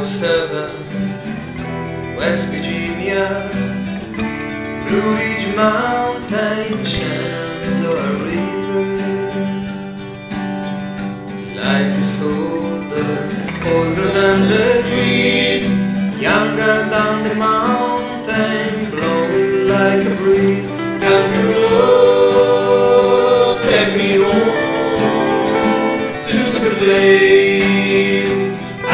almost heaven, West Virginia, Blue Ridge Mountain, Shenandoah River. Life is older than the trees, younger than the mountain, blowing like a breeze. Country road, take me home to the place I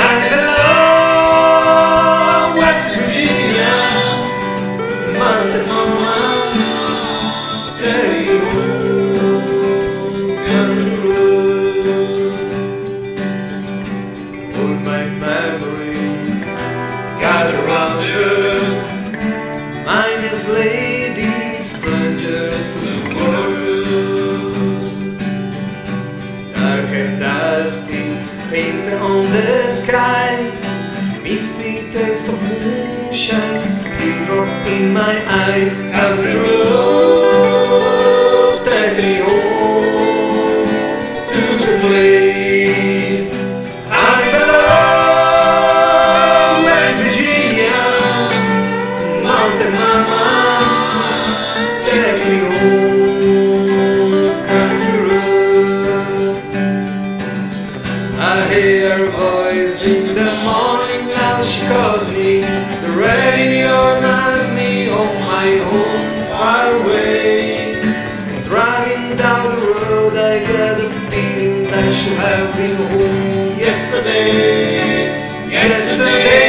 belong, West Virginia, Mountain Mama, take me home, country road. All my memories gather around the girl, mine is lady, stranger to the world. Dark and dusty, paint on the sky, misty taste of moonshine, teardrop in my eye. Country road, take me home to the place I belong, West Virginia, Mountain Mama, take me home, country road. I hear her voice in the morning, now she calls me. The radio reminds me of my home far away. Driving down the road, I get the feeling that I should have been home yesterday. Yesterday.